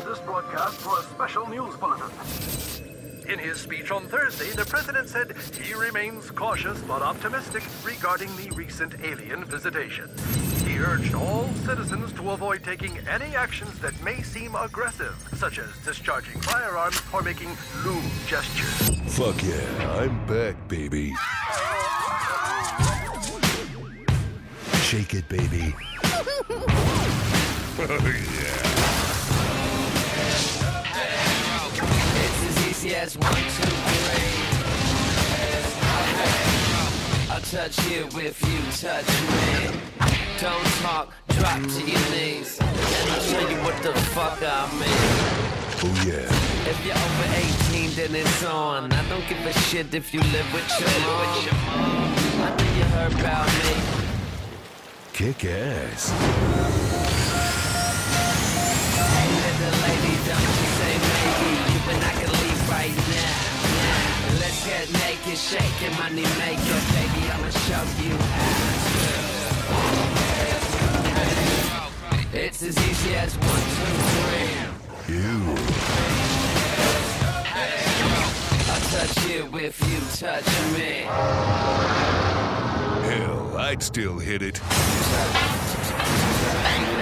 this broadcast for a special news bulletin. In his speech on Thursday, the president said he remains cautious but optimistic regarding the recent alien visitation. He urged all citizens to avoid taking any actions that may seem aggressive, such as discharging firearms or making lewd gestures. Fuck yeah, I'm back, baby. Shake it, baby. Oh, yeah. It's as easy as 1, 2, 3. I'll touch you if you touch me. Don't talk, drop to your knees, and I'll show you what the fuck I mean. Oh yeah. If you're over 18, then it's on. I don't give a shit if you live with your mom. I know you heard about me. Kick ass. Hey, little lady, don't you say maybe. You and I can leave right now. Let's get naked, shaking money maker. Baby, I'ma show you how. It's as easy as 1, 2, 3. You. I'll touch you if you touch me. Hell, I'd still hit it.